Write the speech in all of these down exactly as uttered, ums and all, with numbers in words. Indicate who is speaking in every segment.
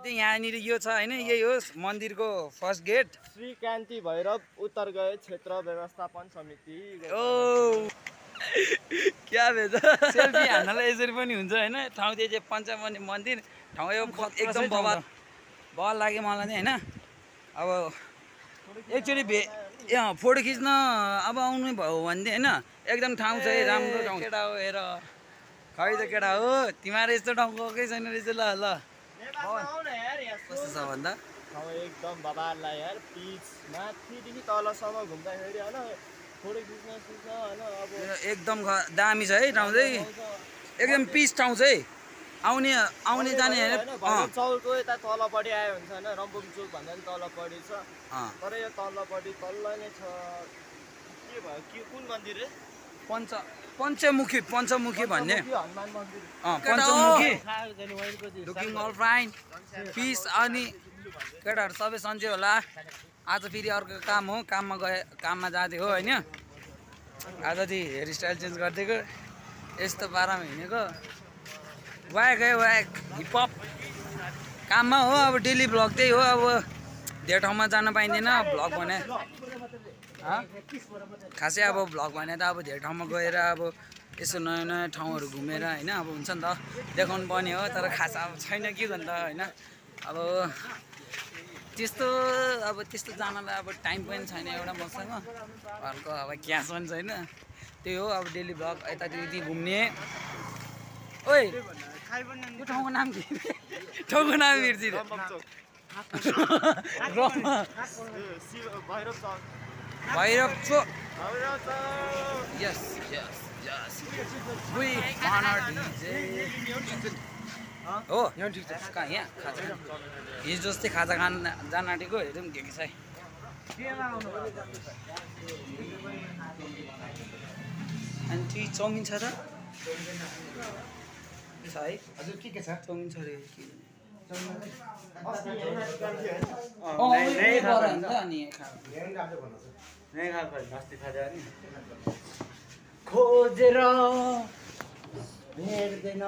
Speaker 1: चाहिँ यहाँनिर यो छ हैन यही हो मन्दिरको फर्स्ट गेट
Speaker 2: श्री कान्ति भैरव उत्तर गए क्षेत्र व्यवस्थापन समिति
Speaker 1: ओ क्या भेज सेल्फी हान्नलाई यसरी पनि हुन्छ हैन ठाउँ चाहिँ पञ्चमन्दिर मन्दिर ठाउँ एकदम बवाल बल लाग्यो मलाई चाहिँ हैन अब एकचोटि भे यहाँ फोटो खिच्न अब आउनु भयो भने चाहिँ हैन एकदम ठाउँ छ है राम्रो ठाउँ केटा हो हेर खै त केटा हो तिमीहरू यस्तो ठाउँ गएकै छैन रहेछ ल ल कस्तो छ भन्दा
Speaker 2: एकदम बबाललाई यार पिच माथिदेखि तलसम्म घुम्दाखेरि हैन फोटो खिच्न खिच्न हैन अब
Speaker 1: एकदम दामी छ है ठाउँ चाहिँ एकदम पिच ठाउँ छ है आउने आउने जाने हैन
Speaker 2: चौरको यता तलपट्टि आयो हुन्छ हैन रम्बुङ चोक भन्दा पनि तलपट्टि छ तर यो तलपट्टि तल्ल नै छ के भयो के कुन मन्दिर रे
Speaker 1: पञ्च पञ्चमुखी पञ्चमुखी भन्ने
Speaker 2: हनुमान मन्दिर
Speaker 1: अँ Panchamukhi looking all fine peace अनि केटाहरू सबै सन्चै होला आज फेरि अर्को काम हो काममा गए काममा जाँदै हो होइन आज चाहिँ हेयर स्टाइल चेन्ज गरिदिएको यस्तो पारामा हिँडेको वाक है वाक हिपहप काममा हो अब डेली भ्लग त्यही हो अब धेरै ठाउँमा जान पाइँदैन भ्लग भने खासै अब भ्लग भने त अब धेरै ठाउँमा गएर अब यसो नयाँ नयाँ ठाउँहरू घुमेर होइन अब हुन्छ नि त देखाउनु पर्ने हो तर खास अब छैन के गर्नु त होइन अब त्यस्तो अब त्यस्तो जानलाई अब टाइम पनि छैन एउटा मसँग अर्को अब क्यास पनि छैन त्यही हो अब डेली भ्लग यतातिर घुम्ने ओइ यो ठाउँको नाम के ठाउँको नाम बिर्सिन Bhairab Chowk yes yes yes we honour DJ हो यहाँ ठिक छ कहाँ यहाँ खाजा हिजो जस्तै खाजा खान जान आँटेको हेरौँ के के छ आन्टी चाउमिन छ त छ है हजुर के के छ चाउमिन छ रे खोजेर भेट्दैनौ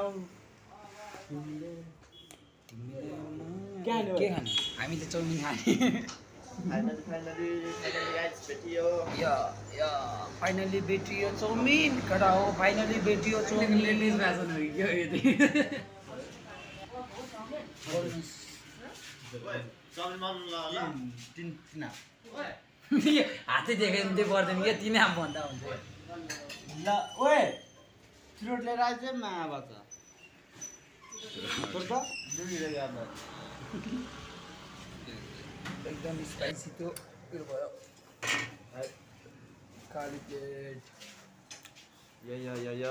Speaker 1: के खाने हामी त चाउमिन खाने फाइनली भेटियो चाउमिन केटा हो फाइनली भेटियो चाउमिन लेडिज फ्यासन हो क्या हातै देखेँ त्यो पर्दैन क्या तिनै आम भन्दा हुन्छ
Speaker 2: ल ओए फ्रुट लिएर आइज मामा त
Speaker 1: एकदम स्पाइसी त्यो उयो भयो काली प्लेट
Speaker 2: या या या या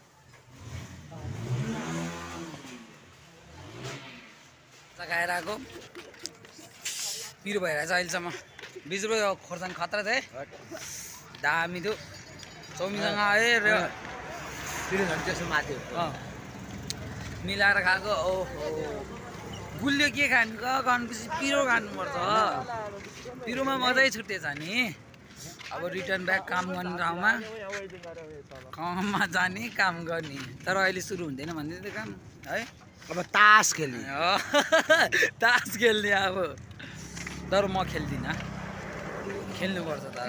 Speaker 1: खाएर आएको पिरो भइरहेछ अहिलेसम्म बिस रुपियाँ खोर्सानी खतरा छ है दामी थियो चाउमिनसँग आयो र
Speaker 2: पिरो झन् त्यसो माथि
Speaker 1: मिलाएर खाएको ओहो गुलियो के खानु खानुपर्छ पिरो खानुपर्छ पिरोमा मजै छुट्टेछ नि अब रिटर्न ब्याक काम गर्ने ठाउँमा काममा जाने काम गर्ने तर अहिले सुरु हुँदैन भन्दै त्यो काम है
Speaker 2: अब तास खेल्ने
Speaker 1: तास खेल्ने अब तर म खेल्दिनँ खेल्नुपर्छ तर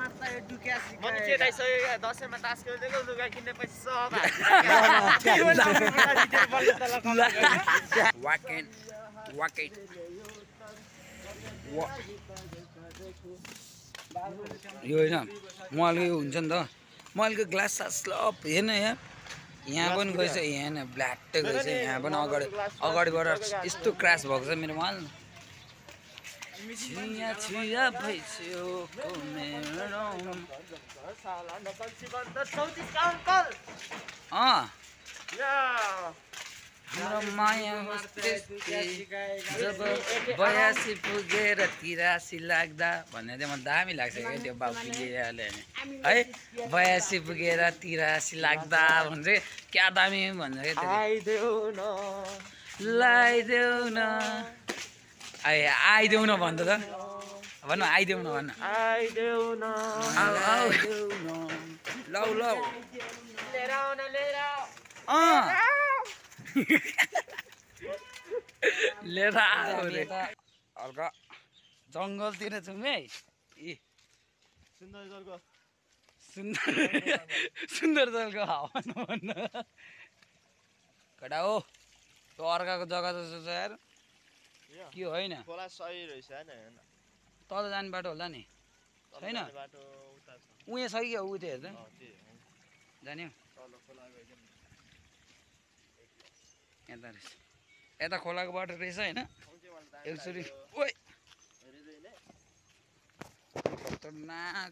Speaker 2: दसैँमा तास खेल्दैको लुगा किन्ने पैसा
Speaker 1: वाकेट वाकेट यो होइन मलको हुन्छ नि त मलको ग्लास सास लप हेर्न यहाँ यहाँ पनि गएछ यहाँ न ब्ल्याक गएछ यहाँ पनि अगाडि अगाडिबाट यस्तो क्रास भएको छ मेरो मल छिया छिया भइसक्यो अँ हाम्रो माया जब बयासी पुगेर तिरासी लाग्दा भन्ने चाहिँ मलाई दामी लाग्छ क्या त्यो बाबुले है बयासी पुगेर तिरासी लाग्दा भन्छ क्या दामी भन्छ क्या लगाइदेऊ न आइ आइदेऊ न भन्छ त भन्नु आइदेऊ न भन्नु
Speaker 2: आइदेऊ न
Speaker 1: लौ लौ
Speaker 2: लिएर आउन लिएर
Speaker 1: अँ लिएर आयो रे हल्का जङ्गलतिर छौँ है इ
Speaker 2: सुन्दर जलको
Speaker 1: सुन्दर सुन्दर जलको हावा नभन्न केटा हो त्यो अर्काको जग्गा जस्तो छ यार के होइन
Speaker 2: खोला सही रहेछ हैन हैन
Speaker 1: तल जाने बाटो होला नि छैन
Speaker 2: बाटो उता छ
Speaker 1: उयो छ कि उ त्यो हेर्दा
Speaker 2: अ त्यो
Speaker 1: जान्यो
Speaker 2: तल खोला गयो
Speaker 1: यता रहेछ यता खोलाको बाटो रहेछ होइन एकचोटि ओइ खतरनाक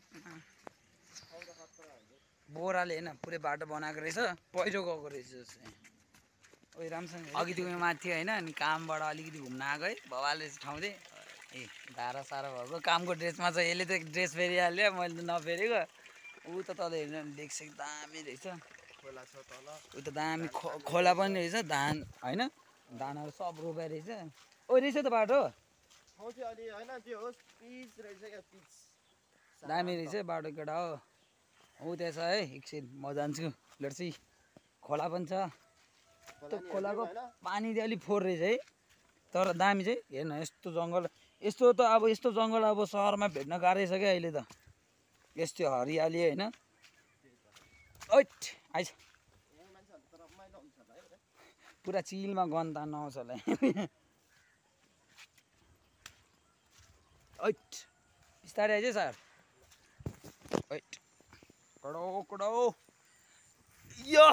Speaker 1: बोराले होइन पुरै बाटो बनाएको रहेछ पहिरो गएको रहेछ ओइ राम्रोसँग अघि त्यो माथि होइन अनि कामबाट अलिकति घुम्न आएको है बाबाले ठाउँ चाहिँ ए धारा सारा भएको कामको ड्रेसमा चाहिँ यसले त ड्रेस फेरिहाल्यो मैले त नफेरेको ऊ त तल हेर्नु देख्छ दामी रहेछ
Speaker 2: खोला छ तल
Speaker 1: ऊ त दामी खोला पनि रहेछ धान होइन धानहरू सब रोपाइ रहेछ ओ रहेछ त बाटो
Speaker 2: ठाउँ चाहिँ अलि हैन त्यो होस् पिच रहेछ क्या पिच
Speaker 1: दामी रहेछ बाटो केटा हो ऊ त्यहाँ छ है एकछिन म जान्छु लड्सी खोला पनि छ त्यो खोलाको पानी चाहिँ अलिक फोहोर रहेछ है तर दामी चाहिँ हेर्न यस्तो जङ्गल यस्तो त अब यस्तो जङ्गल अब सहरमा भेट्न गाह्रै छ क्या अहिले त यस्तो हरियाली होइन ओइट आइज पुरा चिलमा गन तान्न आउँछ होला ओइट बिस्तारै आइज सर ओइट कडो कडो यो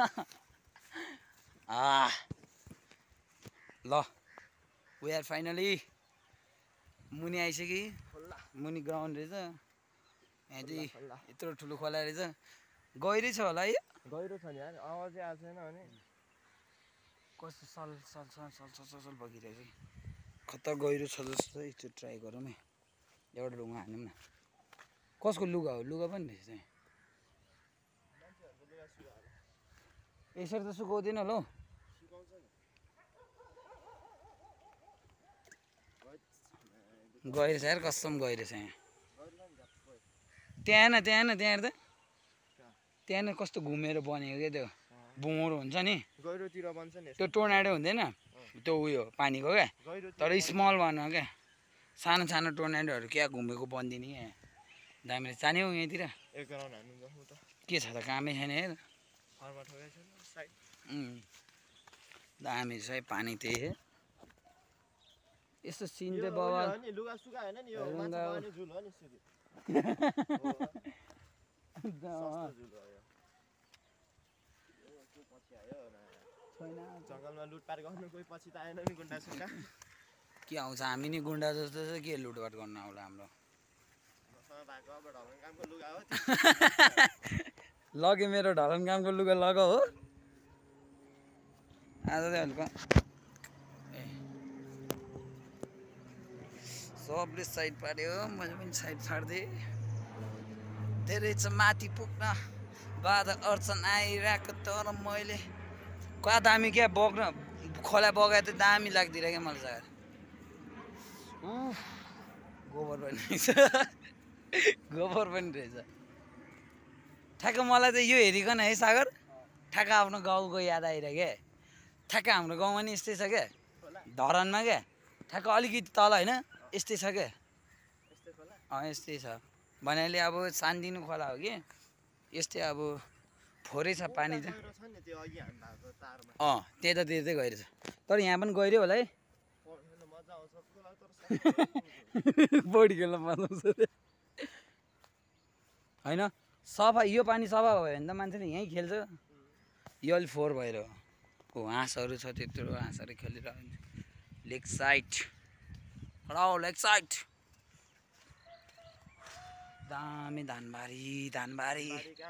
Speaker 1: आ ल वी आर फाइनली मुनि आइसक्यो मुनि ग्राउन्ड रहेछ यहाँ चाहिँ यत्रो ठुलो खोला रहेछ गहिरै छ होला है
Speaker 2: गहिरो छ नि यार आवाजै आएको छैन भने
Speaker 1: कस्तो सल सल सल सल सल सल सल बगिरहेछ कि कता गहिरो छ जस्तो एकचोटि ट्राई गरौँ है एउटा ढुङ्गा हानौँ न कसको लुगा हो लुगा पनि रहेछ यसरी त सुकाउँदैन होला हौ गहिरो छ यार कसम गहिरो छ यहाँ त्यहाँ न त्यहाँ न त्यहाँ हेर्दा त्यहाँ न कस्तो घुमेर बनेको क्या त्यो बुँगुरो हुन्छ नि
Speaker 2: गहिरोतिर बन्छ नि
Speaker 1: त्यो टोर्नाडो हुँदैन त्यो उयो पानीको क्या तर स्मल भनौँ क्या सानो सानो टोर्नाडोहरू क्या घुमेको बनिदिने क्या दामी जाने हौ यहाँतिर
Speaker 2: एक राउन्ड हान्नु जाउँ त
Speaker 1: के छ त कामै छैन हेर
Speaker 2: फर्मा ठोकै छैन साइड
Speaker 1: दामी छ है पानी त्यही है यस्तो सिन चाहिँ बाबा
Speaker 2: नि लुगा सुका हैन नि यो माछा पानी झुल हो नि सिधै सस्तो झुल हो यो यो पछि आयो छैन जङ्गलमा लुटपाट गर्नु कोही पछि त आएन नि गुन्डा सुन्डा
Speaker 1: के आउँछ हामी नि गुन्डा जस्तो छ के लुटपाट गर्न आउला हाम्रो लग्यो मेरो ढलन कामको लुगा लग हो आज चाहिँ हल्का ए सबले साइड पार्यो मैले पनि साइड छाडिदिएँ धेरै छ माथि पुग्न बाधा अर्चन आइरहेको तर मैले कहाँ दामी क्या बग्न खोला बगाए त दामी लाग्दिरहेको क्या मलाई जग्गा गोबर पनि रहेछ गोबर पनि रहेछ ठ्याक्क मलाई त यो हेरिकन है सागर ठ्याक्क आफ्नो गाउँको याद आइरहेको क्या ठ्याक्क हाम्रो गाउँमा नि यस्तै छ क्या धरानमा क्या ठ्याक्क अलिकति तल होइन यस्तै छ क्या अँ यस्तै छ भन्नाले अब सानदिनो खोला हो कि यस्तै अब फोरै छ पानी चाहिँ अँ त्यतातिर चाहिँ गहिरो छ तर यहाँ पनि गहिरो होला है बढी खेल्न मजा आउँछ होइन सफा यो पानी सफा भयो भने त मान्छेले यहीँ खेल्छ यो अलिक फोहोर भएर हो हाँसहरू छ त्यत्रो हाँसहरू खेलिरहेको हुन्छ लेग साइड हराउ लेग साइड दामी धानबारी धानबारी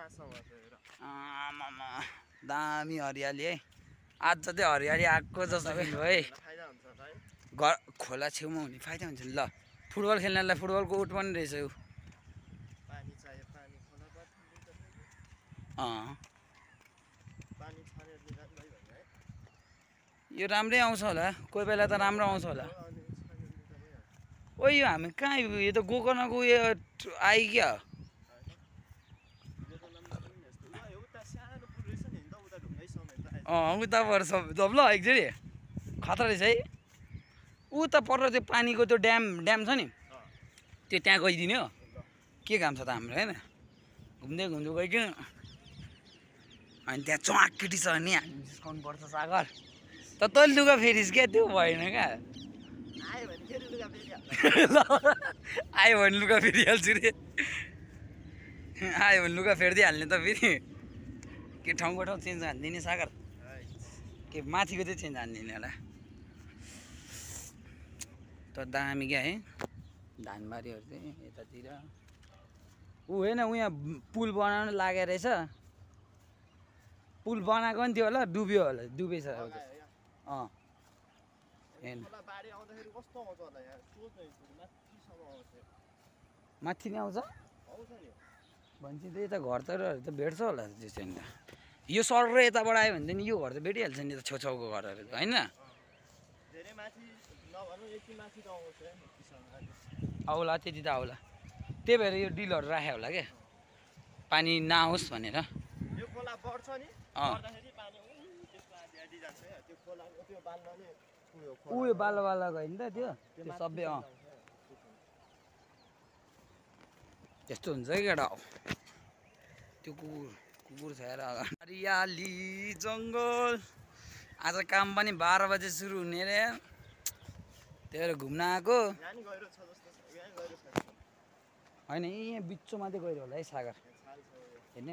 Speaker 1: आमामा दामी हरियाली है आज चाहिँ हरियाली आएको जस्तो भयो है घर खोला छेउमा हुने फाइदा हुन्छ नि ल फुटबल खेल्नेलाई फुटबलको उठ पनि रहेछ यो अँ यो राम्रै आउँछ होला कोही बेला त राम्रो आउँछ होला ओ यो हामी कहाँ यो त गोकर्णको उयो आयो क्या अँ उताबाट सब जब ल एकचोटि खतरा रहेछ है ऊ त पर त्यो पानीको त्यो ड्याम ड्याम छ नि त्यो त्यहाँ गइदिने हो के काम छ त हाम्रो होइन घुम्दै घुम्दै गइदियो अनि त्यहाँ च्वाकेटी छ नि हामी जिस्काउनु पर्छ सागर त तैँले लुगा फेरिस् क्या त्यो भएन क्या आयो भने लुगा फेरिहाल्छु रे आयो भने लुगा फेरिदिइहाल्ने त फेरि के ठाउँको ठाउँ चेन्ज हानिदिने सागर के माथिको चाहिँ चेन्ज हानिदिने होला त दामी क्या है धानबारीहरू चाहिँ यतातिर ऊ होइन ऊ यहाँ पुल बनाउनु लागेको रहेछ पुल बनाएको नि थियो होला डुब्यो होला डुबेछ अँ हेर्नु माथि नै आउँछ भनेपछि त यता घरतरहरू त भेट्छ होला त्यसो नि त यो सर र यताबाट आयो भने त नि यो घर त भेटिहाल्छ नि त छेउछाउको घरहरू त होइन आउला त्यति त आउला त्यही भएर यो डिलहरू राख्यो होला क्या पानी नआओस् भनेर उयो बालो बालो गयो नि त त्यो त्यो सबै अँ त्यस्तो हुन्छ कि केटा त्यो कुकुर कुकुर छ हेर हरियाली जङ्गल आज काम पनि बाह्र बजे सुरु हुने रे त्यही भएर घुम्न आएको होइन यहाँ बिचमा चाहिँ गएर होला है सागर हेर्ने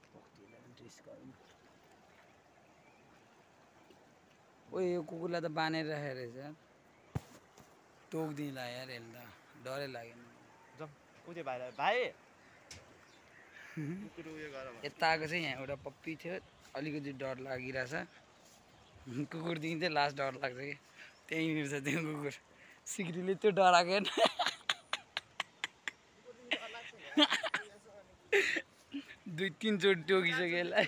Speaker 1: ओ यो कुकुरलाई त बाँधेर राखेको रहेछ टोक्दिनँ ला यार यसले त डरै लाग्यो यता आएको चाहिँ यहाँ एउटा पप्पी थियो अलिकति डर लागिरहेछ कुकुरदेखि चाहिँ लास्ट डर लाग्छ कि त्यहीँनिर छ त्यो कुकुर सिक्रीले त्यो डराएको दुई तिनचोटि टोकिसक्यो यसलाई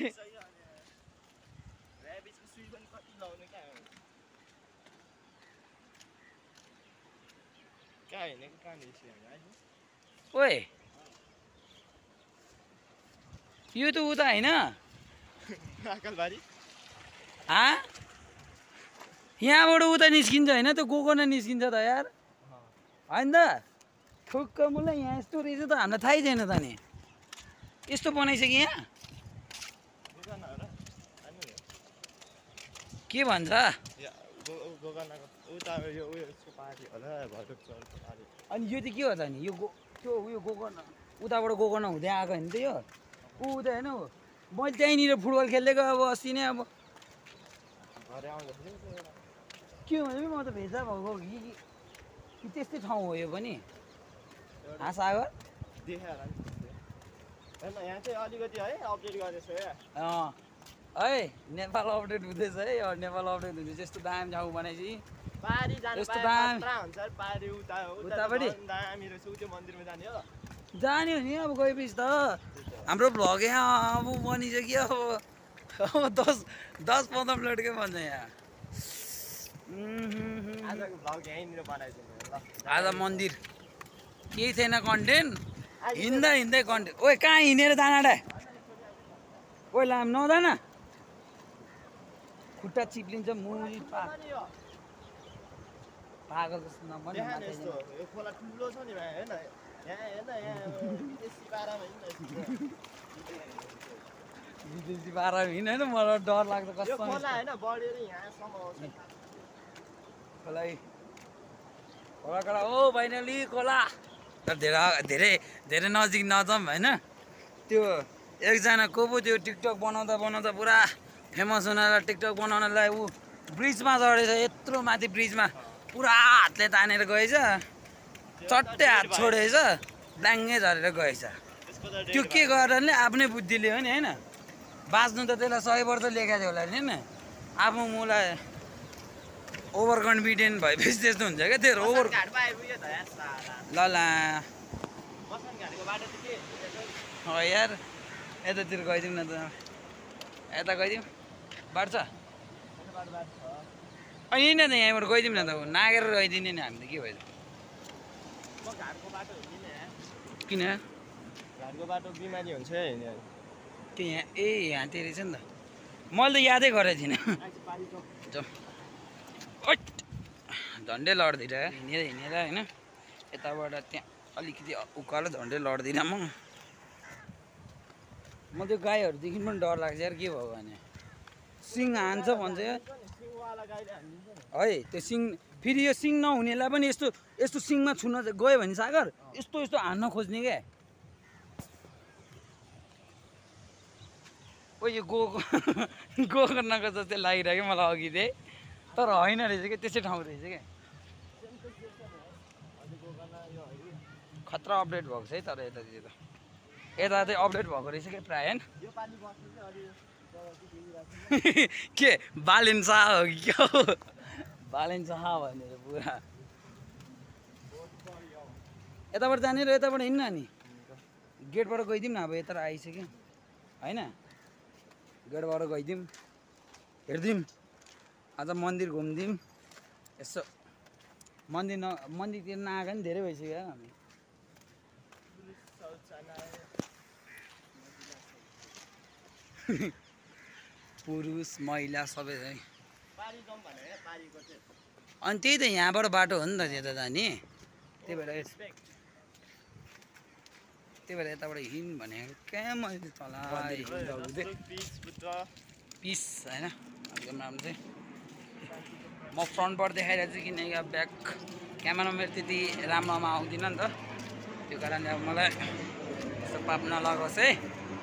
Speaker 1: ओए यो त उता होइन यहाँबाट उता निस्किन्छ होइन त्यो गोकर्न निस्किन्छ त यार होइन त ठुक्क मलाई यहाँ यस्तो रहेछ त हामीलाई थाहै छैन त नि यस्तो बनाइसक्यो यहाँ के भन्छ अनि यो चाहिँ के हो त नि यो गो त्यो उयो गोकर्न उताबाट गोकर्न हुँदै आएको होइन त यो ऊ उता होइन हौ मैले त्यहीँनिर फुटबल खेल्दै गयो अब अस्ति नै अब के भने म त भेजा भएको कि त्यस्तै ठाउँ हो यो पनि हाँ सागर अँ है नेपाल अपडेट हुँदैछ है नेपाल अपडेट हुँदैछ यस्तो दामी ठाउँ बनाएपछि यस्तो दामी उतापट्टि जाने हो नि अब गएपछि त हाम्रो भ्लग यहाँ अब बनिसक्यो अब अब दस दस पन्ध्र मिनटकै बन्छ यहाँ आज मन्दिर केही थिएन कन्टेन्ट हिँड्दा हिँड्दै कन्टेन्ट ओए कहाँ हिँडेर जान ओए लाम नजान खुट्टा चिप्लिन्छ मुरी पाक पागल जस्तो नभन् विदेशी पारा हिँड होइन मलाई डर लाग्छ कस्तो खोला खोला ओ बहिनीली खोला धेरै धेरै धेरै नजिक नजाउँ होइन त्यो एकजना को पो त्यो टिकटक बनाउँदा बनाउँदा पुरा फेमस हुनलाई टिकटक बनाउनलाई ऊ ब्रिजमा चढेछ यत्रो माथि ब्रिजमा पुरा हातले तानेर गएछ चट्टै हात छोडेछ ब्ल्याङ्गै झरेर गएछ त्यो के गर्नाले आफ्नै बुद्धिले हो नि होइन बाँच्नु त त्यसलाई सय वर्ष लेखाएको थियो होला नि होइन आफ्नो मलाई ओभर कन्फिडेन्ट भएपछि त्यस्तो हुन्छ क्या त्यो ओभर ल ल यार यतातिर गइदिउँ न त यता गइदिउँ बाटो छ अनि न त यहीँबाट गइदिउँ न त नागेर गइदिने नि हामी त के भयो किन
Speaker 2: घरको बाटो बिमारी हुन्छ
Speaker 1: त्यो यहाँ ए यहाँ त्यो रहेछ नि त मैले त यादै गरेको थिइनँ झन्डै लड्दिनँ हिँडेर हिँडेर होइन यताबाट त्यहाँ अलिकति उकालो झन्डै लड्दिनँ म म त्यो गाईहरूदेखि पनि डर लाग्छ यार के भयो भने सिङ हान्छ भन्छ है त्यो सिङ फेरि यो सिङ नहुनेलाई पनि यस्तो यस्तो सिङमा छुन गयो भने सागर यस्तो यस्तो हान्न खोज्ने क्या ओ यो गएको गएको नगएको जस्तै लागिरहेको मलाई अघि चाहिँ तर होइन रहेछ क्या त्यसै ठाउँ रहेछ क्या खतरा अपडेट भएको छ है तर यतातिर त यता चाहिँ अपडेट भएको रहेछ क्या प्रायः होइन के बालेन शाह हो कि क्या हो बालेन शाह भनेर पुरा यताबाट जाने र यताबाट हिँड्न नि गेटबाट गइदिउँ न अब यता आइसक्यो होइन गेटबाट गइदिउँ हेरिदिउँ आज मन्दिर घुमिदिउँ यसो मन्दिर न मन्दिरतिर नआएको नि धेरै भइसक्यो हामी पुरुष महिला सबै है अनि त्यही त यहाँबाट बाटो हो नि त त्यता जाने त्यही भएर त्यही भएर यताबाट हिँड भनेको कहाँ मैले तल पिस होइन एकदम राम्रो चाहिँ म फ्रन्टबाट देखाइरहेको छु किनकि अब ब्याक क्यामेरा मेरो त्यति राम्रोमा आउँदिनँ नि त त्यो कारणले अब मलाई यस्तो पाप नलगाओस् है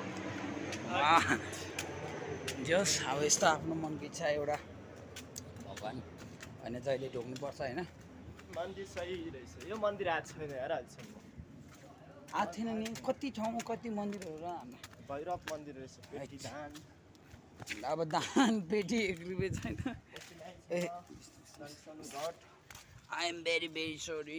Speaker 1: जस अब यस्तो आफ्नो मनको इच्छा एउटा भगवान् भने जहिले ढोग्नुपर्छ होइन
Speaker 2: मन्दिर सही रहेछ यो मन्दिर आएको छैन यार अहिलेसम्म
Speaker 1: आएको थिएन नि कति ठाउँमा कति मन्दिरहरू र हाम्रो
Speaker 2: भैरव मन्दिर रहेछ पेटी धान
Speaker 1: अब दान पेटी एक रुपियाँ छैन ए I am very very sorry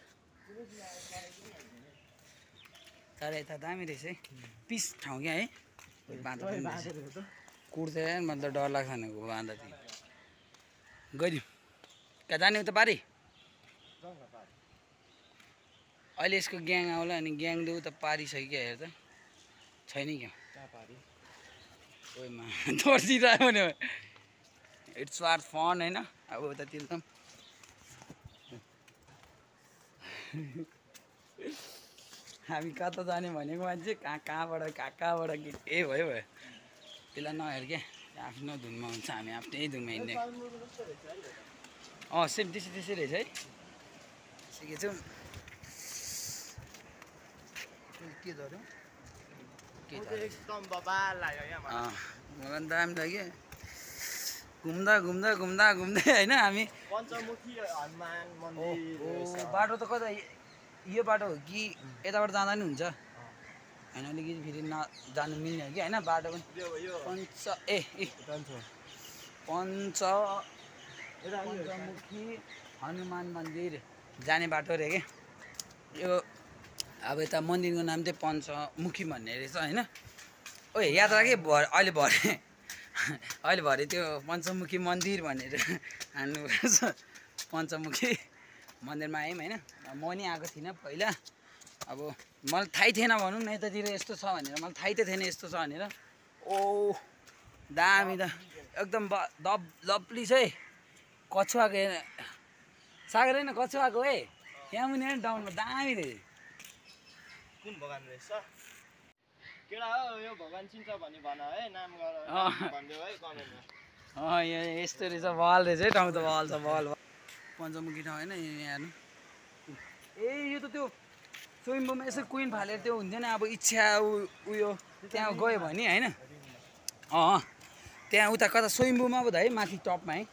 Speaker 1: तर यता दामी रहेछ है पिस ठाउँ क्या है बाँधा कुर्दैन मतलब डर लाग्छ नि बाँधा चाहिँ गइदिउँ कहाँ जाने उता पारि अहिले यसको ग्याङ आउला अनि ग्याङ देऊ त पारिसक्यो हेर त छैन क्या ओइमा दर्जिरहेको भने इट्स वाट फन होइन अब उतातिर त हामी कता जाने भनेको मान्छे कहाँ कहाँबाट कहाँ कहाँबाट के ए भयो भयो त्यसलाई नहेर क्या आफ्नो धुनमा हुन्छ हामी आफ्नै धुनमा हिँड्ने अँ सेम त्यसै त्यसै रहेछ है सिकेछु के धर्यो मलाई पनि दामी लाग्यो घुम्दा घुम्दा घुम्दा घुम्दै होइन हामी बाटो त कता यो बाटो हो कि यताबाट जाँदा नि हुन्छ होइन अलिकति फेरि न जानु मिल्ने कि होइन बाटो पनि पञ्च ए पञ्च पञ्चमुखी हनुमान मन्दिर जाने बाटो अरे के यो अब यता मन्दिरको नाम चाहिँ पञ्चमुखी भन्ने रहेछ होइन ओ याद राखेँ भ अहिले भरे अहिले भरे त्यो पञ्चमुखी मन्दिर भनेर हान्नुपर्छ पञ्चमुखी मन्दिरमा आयौँ होइन म नि आएको थिइनँ पहिला अब मलाई थाहै थिएन भनौँ न यतातिर यस्तो छ भनेर मलाई थाहै त थिएन यस्तो छ भनेर ओ दामी त एकदम ब दब लप्ली छ है कछुवाको सागर होइन कछुवाको है त्यहाँ मुनि डाउनमा दामी थियो
Speaker 2: कुन भगवान रहेछ केटा हो यो भगवान चिन्छ भने भन है नाम गर भनिदेऊ है कमेन्टमा
Speaker 1: अँ यो यस्तो रहेछ बल रहेछ है ठाउँ त बल छ बल पञ्चमुखी ठाउँ होइन यहाँ हेर्नु ए यो त त्यो स्वयम्भूमा यसो कुइन फालेर त्यो हुन्थ्यो नि अब इच्छा उयो त्यहाँ गयो भने होइन अँ त्यहाँ उता कता स्वयम्भूमा पो त है माथि टपमा है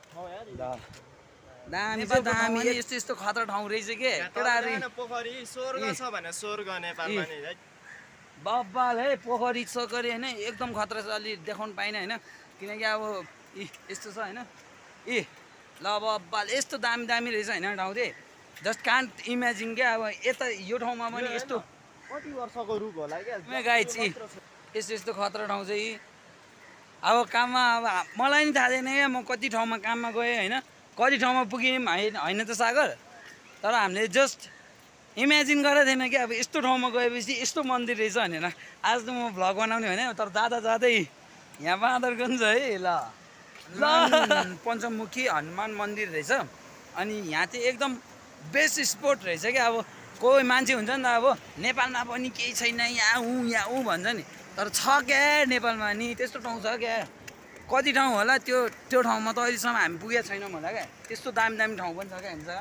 Speaker 1: दामी छ दामी यस्तो यस्तो खतरा ठाउँ रहेछ के केटाहरू
Speaker 2: पोखरी स्वर्ग छ भने स्वर्ग नेपालमा नि है
Speaker 1: बब्बाल है पोखरी सकरी होइन एकदम खतरा छ अलि देखाउनु पाइनँ होइन किनकि अब इ यस्तो छ होइन ए ल बब्बाल यस्तो दामी दामी रहेछ होइन ठाउँ चाहिँ जस्ट कान्ट इमेजिन क्या अब यता यो ठाउँमा पनि यस्तो
Speaker 2: कति वर्षको रुख होला क्या
Speaker 1: गाई चाहिँ यस्तो यस्तो खतरा ठाउँ चाहिँ अब काममा अब मलाई नि थाहा छैन क्या म कति ठाउँमा काममा गएँ होइन कति ठाउँमा पुग्यौँ होइन होइन त सागर तर हामीले जस्ट इमेजिन गरेको थिएन कि अब यस्तो ठाउँमा गएपछि यस्तो मन्दिर रहेछ भनेर आज त म भ्लग बनाउने होइन तर जाँदा जाँदै यहाँ बाँदरगञ्ज है ल ल पञ्चमुखी हनुमान मन्दिर रहेछ अनि यहाँ चाहिँ एकदम बेस्ट स्पोट रहेछ क्या। अब कोही मान्छे हुन्छ नि त अब नेपालमा पनि केही छैन यहाँ ऊ यहाँ ऊ भन्छ नि, तर छ क्या नेपालमा नि त्यस्तो ठाउँ छ क्या। कति ठाउँ होला त्यो त्यो ठाउँमा त अहिलेसम्म हामी पुगेको छैनौँ होला क्या, त्यस्तो दामी दामी ठाउँ पनि छ क्या हुन्छ।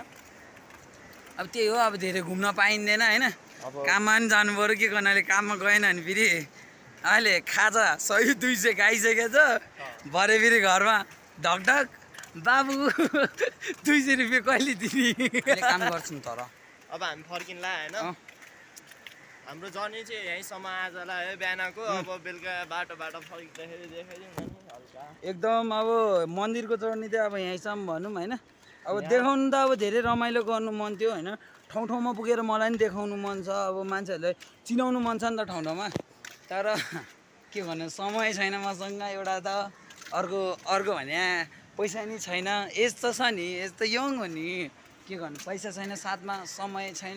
Speaker 1: अब त्यही हो, अब धेरै घुम्न पाइँदैन होइन, काममा पनि जानु पऱ्यो के गर्नाले, काममा गएन भने फेरि अहिले खाजा सय दुई सय खाइसकेको छ, भरे फेरि घरमा ढकढक बाबु दुई सय रुपियाँ कहिले दिने काम गर्छौँ। तर
Speaker 2: अब हामी फर्किन्ला होइन, हाम्रो जर्नी चाहिँ यहीँसम्म आजलाई है बिहानको। अब बेलुका बाटो बाटो फर्किँदाखेरि देखाइदिउँ न हल्का
Speaker 1: एकदम। अब मन्दिरको जर्नी चाहिँ अब यहीँसम्म भनौँ होइन। अब देखाउनु त अब धेरै रमाइलो गर्नु मन थियो होइन, ठाउँ ठाउँमा पुगेर मलाई पनि देखाउनु मन छ, अब मान्छेहरूलाई चिनाउनु मन छ नि त ठाउँ ठाउँमा। तर के भन्नु समय छैन मसँग एउटा त, अर्को अर्को भने पैसा नि छैन, एज त छ नि, एज त यङ हो नि, के गर्नु पैसा छैन साथमा, समय छैन,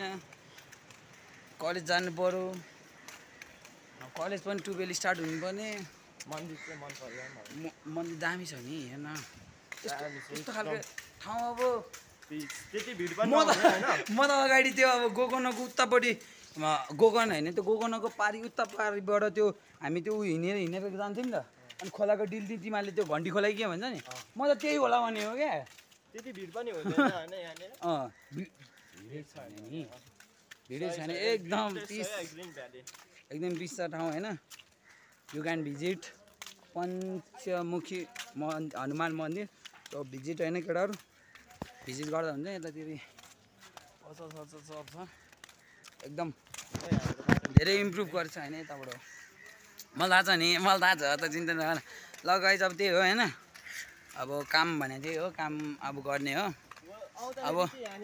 Speaker 1: कलेज जानु पऱ्यो, कलेज पनि टुवेल्भ स्टार्ट हुनुपर्ने।
Speaker 2: मन्दिर चाहिँ मन पर्यो,
Speaker 1: मन्दिर दामी छ नि हेर्न, यस्तो खालको ठाउँ। अब
Speaker 2: त्यति भिड पनि
Speaker 1: म त म त अगाडि त्यो अब गोकर्णको उतापट्टि गोकर्ण होइन त्यो गोकर्णको पारि उता पारिबाट त्यो हामी त्यो हिँडेर हिँडेर जान्थ्यौँ नि त, अनि खोलाको डिल्दी तिमीहरूले त्यो घन्टी खोला के भन्छ नि, म त त्यही होला भने हो क्या।
Speaker 2: त्यति भिड पनि हुँदैन होइन यहाँनिर,
Speaker 1: अँ भिडै छैन नि, भिडै छैन, एकदम पिस, एकदम पिस छ ठाउँ होइन। यु क्यान भिजिट पञ्चमुखी मन हनुमान मन्दिर, त्यो भिजिट होइन केटाहरू, भिजिट गर्दा हुन्छ यतातिर पछ छ सब छ एकदम, धेरै इम्प्रुभ गर्छ होइन यताबाट। मलाई थाहा छ नि, मलाई थाहा छ त, चिन्ता नगर ल गाइस। अब त्यही हो होइन, अब काम भने त्यही हो, काम अब गर्ने हो। अब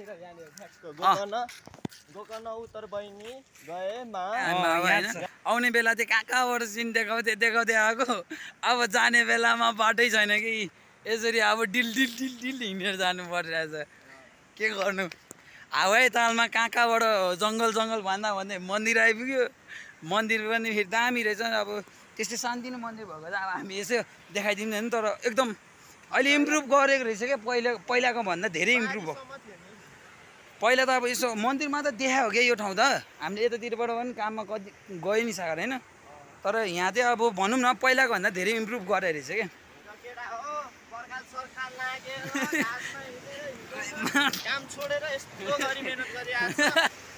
Speaker 2: गोकर्ण उत्तर बहिनी गएमा
Speaker 1: आउने बेला चाहिँ कहाँ कहाँबाट सिन देखाउँदै देखाउँदै आएको, अब जाने बेलामा बाटै छैन कि यसरी अब डिल डिल डिल डिल हिँडेर जानु परिरहेछ, के गर्नु। हावै तालमा कहाँ कहाँबाट जङ्गल जङ्गल भन्दा भन्दै मन्दिर आइपुग्यो, मन्दिर पनि फेरि दामी रहेछ। अब त्यस्तै सानोतिनो मन्दिर भएको चाहिँ अब हामी यसो देखाइदिँदैन, तर एकदम अहिले इम्प्रुभ गरेको रहेछ क्या, पहिला पहिलाको भन्दा धेरै इम्प्रुभ भयो। पहिला त अब यसो मन्दिरमा त देखायो क्या यो ठाउँ त, हामीले यतातिरबाट पनि काममा कति गयो नि सागर होइन, तर यहाँ चाहिँ अब भनौँ न पहिलाको भन्दा धेरै इम्प्रुभ गरेको रहेछ क्या।
Speaker 2: काम छोडेर यस्तो गरी मेहनत गरिरहेको छ,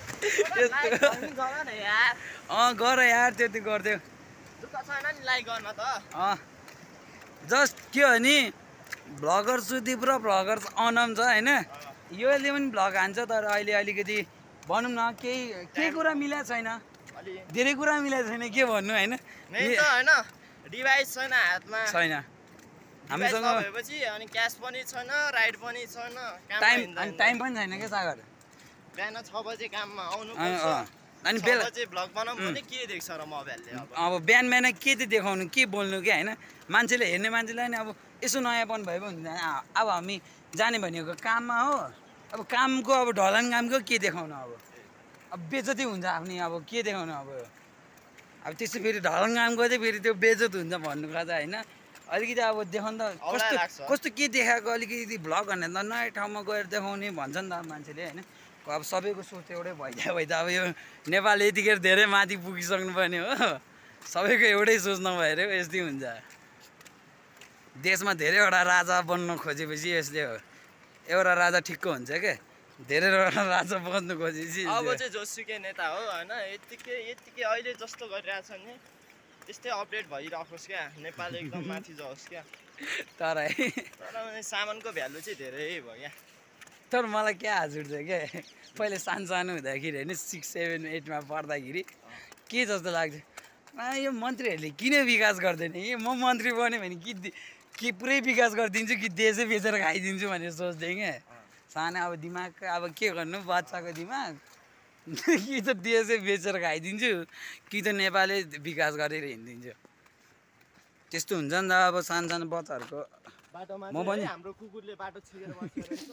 Speaker 1: अँ गर यार, त्यति गरिदियो
Speaker 2: दुःख छैन नि लाइक गर्न त।
Speaker 1: अँ जस्ट के हो नि, भ्लगर सुदीप र भ्लगर अनम छ होइन, योले पनि भ्लग हान्छ, तर अहिले अलिकति भनौँ न केही केही कुरा मिलाएको छैन, धेरै कुरा मिलाएको छैन, के भन्नु होइन,
Speaker 2: होइन डिभाइस छैन हातमा,
Speaker 1: छैन हामीसँग
Speaker 2: भएपछि, अनि क्यास पनि छैन, राइड पनि छैन,
Speaker 1: टाइम अनि टाइम पनि छैन क्या सागर।
Speaker 2: बिहान छ बजे काममा आउनु
Speaker 1: अनि बेला
Speaker 2: चाहिँ भ्लग बनाउँ भने के देख्छ र मोबाइलले,
Speaker 1: अब बिहान बिहान के चाहिँ देखाउनु के बोल्नु क्या होइन, मान्छेले हेर्ने मान्छेलाई नि अब यसो नयाँपन भए पनि हुँदैन। अब हामी जाने भनेको काममा हो, अब कामको अब ढलान कामको के देखाउनु, अब अब बेजती हुन्छ आफ्नै, अब के देखाउनु। अब अब त्यस्तो फेरि ढलान कामको चाहिँ फेरि त्यो बेजत हुन्छ भन्नु खोज्दा होइन, अलिकति अब देखाउनु त कस्तो कस्तो के देखाएको, अलिकति भ्लग भने त नयाँ ठाउँमा गएर देखाउने भन्छ नि त मान्छेले होइन। अब सबैको सोच एउटै भइदियो भइ त अब यो नेपाल यतिखेर धेरै माथि पुगिसक्नु पर्ने हो, सबैको एउटै सोच नभएर यस्तै हुन्छ। देशमा धेरैवटा राजा बन्न खोजेपछि यस्तै हो, एउटा राजा ठिक्क हुन्छ क्या, धेरैवटा राजा बन्नु खोजेपछि
Speaker 2: अब चाहिँ जोसुकै नेता हो होइन, यतिकै यतिकै अहिले जस्तो गरिरहेछ नि त्यस्तै अपडेट भइरहोस् क्या, नेपाल एकदम माथि जाओस् क्या।
Speaker 1: तर है
Speaker 2: तर सामानको भ्यालु चाहिँ धेरै भयो क्या।
Speaker 1: तर मलाई क्या हजुर छ क्या, पहिला सानो सानो हुँदाखेरि होइन सिक्स सेभेन एटमा पढ्दाखेरि के जस्तो लाग्छ, यो मन्त्रीहरूले किन विकास गर्दैन, कि म मन्त्री बन्यो भने कि कि पुरै विकास गरिदिन्छु कि देशै बेचेर खाइदिन्छु भनेर सोच्थेँ क्या सानो। अब दिमाग अब के गर्नु, बच्चाको दिमाग कि त देशै बेचेर खाइदिन्छु कि त नेपालै विकास गरेर हिँडिदिन्छु, त्यस्तो हुन्छ नि त। अब सानो सानो बच्चाहरूको
Speaker 2: बाटोमा
Speaker 1: म पनि
Speaker 2: हाम्रो कुकुरले बाटो छिरेर बस्छ रहेछ,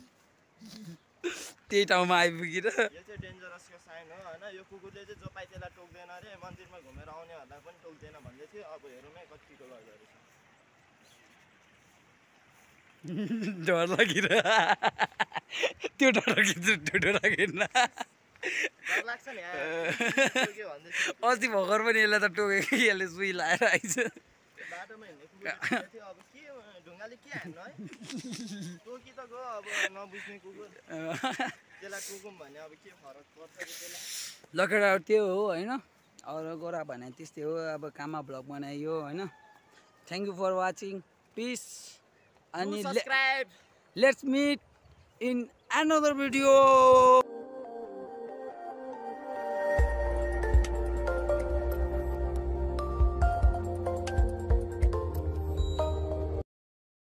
Speaker 1: त्यही ठाउँमा आइपुगेर
Speaker 2: यो चाहिँ डेन्जरसको साइन हो होइन। यो कुकुरले चाहिँ जो पाइ त्यसलाई टोक्दैन अरे, मन्दिरमा घुमेर आउनेहरूलाई पनि टोक्दैन भन्दै थियो, अब हेरौँ है कतिको गर्दो रहेछ।
Speaker 1: डर लागिर त्यो डर त्यो डर लागिन
Speaker 2: डर लाग्छ नि यार के भन्दैछ
Speaker 1: अस्ति भर्खर पनि यसलाई त टोकेको कि यसले सुई लाएर आइछ
Speaker 2: बाटोमा हिँड्ने कुकुर थियो अब के ढुङ्गाले के हान्नु है टोकी त गयो अब नबुझ्ने कुकुर त्यसलाई कुकुम भने अब के फरक पर्छ त्यसलाई
Speaker 1: लकेडा त्यो हो होइन अरू गोरा भने त्यस्तै हो अब काममा भ्लग बनाइयो होइन thank you for watching peace अनि
Speaker 2: subscribe
Speaker 1: let's meet in another video